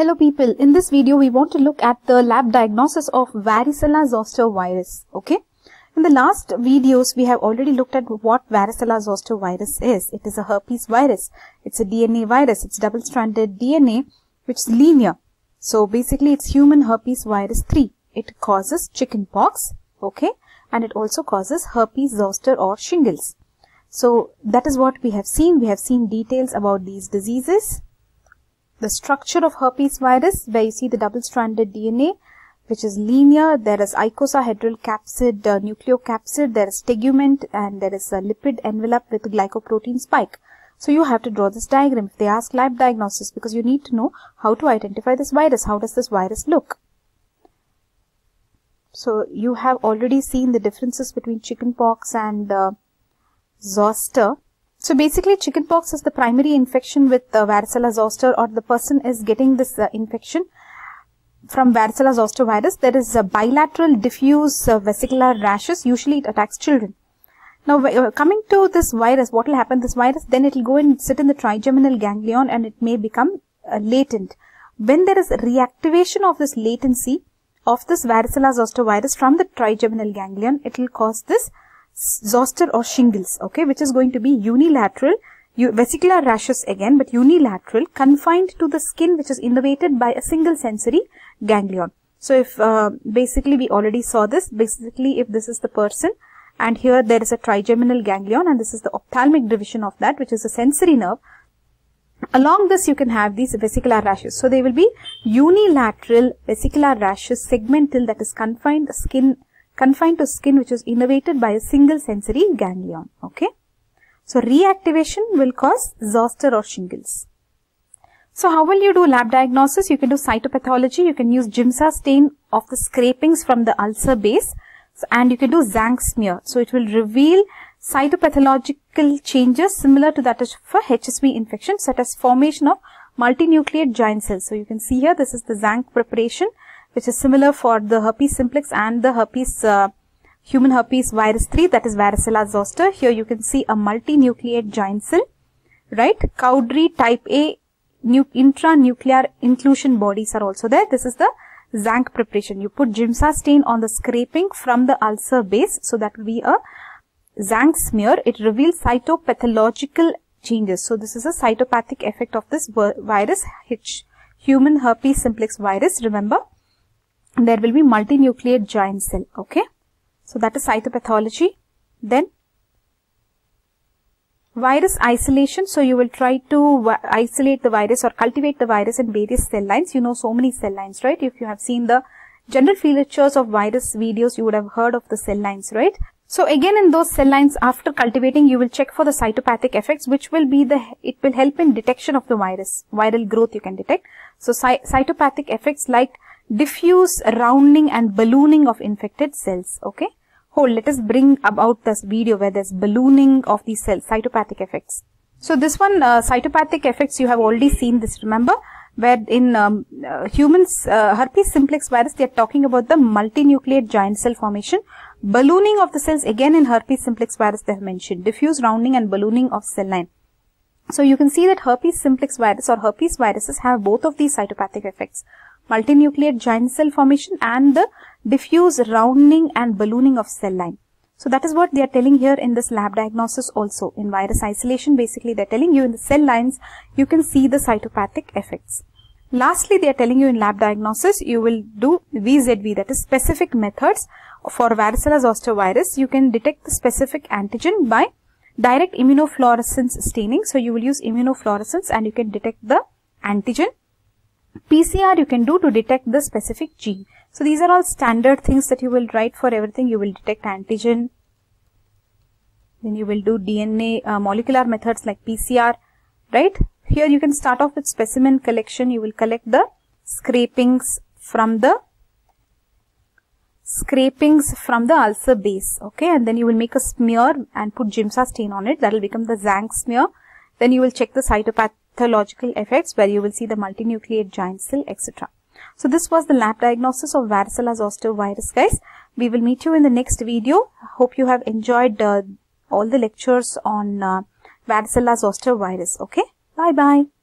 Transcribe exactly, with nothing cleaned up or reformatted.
Hello people, in this video we want to look at the lab diagnosis of varicella zoster virus. Okay, in the last videos we have already looked at what varicella zoster virus is. It is a herpes virus. It's a D N A virus. It's double-stranded D N A which is linear. So basically it's human herpes virus three. It causes chickenpox, okay, and it also causes herpes zoster or shingles. So that is what we have seen. We have seen details about these diseases. The structure of herpes virus, where you see the double-stranded D N A, which is linear. There is icosahedral capsid, uh, nucleocapsid, there is tegument, and there is a lipid envelope with glycoprotein spike. So you have to draw this diagram if they ask lab diagnosis, because you need to know how to identify this virus. How does this virus look? So you have already seen the differences between chickenpox and uh, zoster. So basically chickenpox is the primary infection with uh, varicella zoster, or the person is getting this uh, infection from varicella zoster virus. There is a bilateral diffuse uh, vesicular rashes. Usually it attacks children. Now uh, coming to this virus, what will happen? This virus, then it will go and sit in the trigeminal ganglion and it may become uh, latent. When there is reactivation of this latency of this varicella zoster virus from the trigeminal ganglion, it will cause this zoster or shingles, okay, which is going to be unilateral, vesicular rashes again, but unilateral, confined to the skin, which is innervated by a single sensory ganglion. So if uh, basically we already saw this, basically if this is the person and here there is a trigeminal ganglion and this is the ophthalmic division of that, which is a sensory nerve, along this you can have these vesicular rashes. So they will be unilateral vesicular rashes, segmental, that is confined skin confined to skin which is innervated by a single sensory ganglion. Okay, so reactivation will cause zoster or shingles. So how will you do lab diagnosis? You can do cytopathology. You can use Giemsa stain of the scrapings from the ulcer base, and you can do Zank smear. So it will reveal cytopathological changes similar to that of a H S V infection, such as formation of multinucleate giant cells. So you can see here, this is the Zank preparation, which is similar for the herpes simplex and the herpes uh, human herpes virus three, that is varicella zoster. Here you can see a multinucleate giant cell, right? Cowdery type A intranuclear inclusion bodies are also there. This is the Zank preparation. You put Giemsa stain on the scraping from the ulcer base, so that will be a Zank smear. It reveals cytopathological changes. So this is a cytopathic effect of this virus, H human herpes simplex virus. Remember, there will be multinucleate giant cell. Okay, so that is cytopathology. Then virus isolation. So you will try to isolate the virus or cultivate the virus in various cell lines. You know so many cell lines, right? If you have seen the general features of virus videos, you would have heard of the cell lines, right? So again, in those cell lines, after cultivating, you will check for the cytopathic effects, which will be the, it will help in detection of the virus. Viral growth you can detect. So cy cytopathic effects like diffuse rounding and ballooning of infected cells. Okay, hold, let us bring about this video where there's ballooning of these cells, cytopathic effects. So this one, uh, cytopathic effects, you have already seen this, remember, where in um, uh, humans, uh, herpes simplex virus, they are talking about the multinucleate giant cell formation. Ballooning of the cells, again in herpes simplex virus they have mentioned, diffuse rounding and ballooning of cell line. So you can see that herpes simplex virus or herpes viruses have both of these cytopathic effects, multinucleate giant cell formation and the diffuse rounding and ballooning of cell line. So that is what they are telling here in this lab diagnosis also. In virus isolation, basically they are telling you in the cell lines, you can see the cytopathic effects. Lastly, they are telling you in lab diagnosis, you will do V Z V, that is specific methods for varicella zoster virus. You can detect the specific antigen by direct immunofluorescence staining. So you will use immunofluorescence and you can detect the antigen. P C R you can do to detect the specific gene. So these are all standard things that you will write for everything. You will detect antigen, then you will do D N A uh, molecular methods like P C R, right? Here you can start off with specimen collection. You will collect the scrapings from the scrapings from the ulcer base, okay, and then you will make a smear and put Giemsa stain on it. That will become the Zank smear. Then you will check the cytopathological effects, where you will see the multinucleate giant cell, et cetera. So this was the lab diagnosis of varicella zoster virus, guys. We will meet you in the next video. Hope you have enjoyed uh, all the lectures on uh, varicella zoster virus. Okay, bye bye.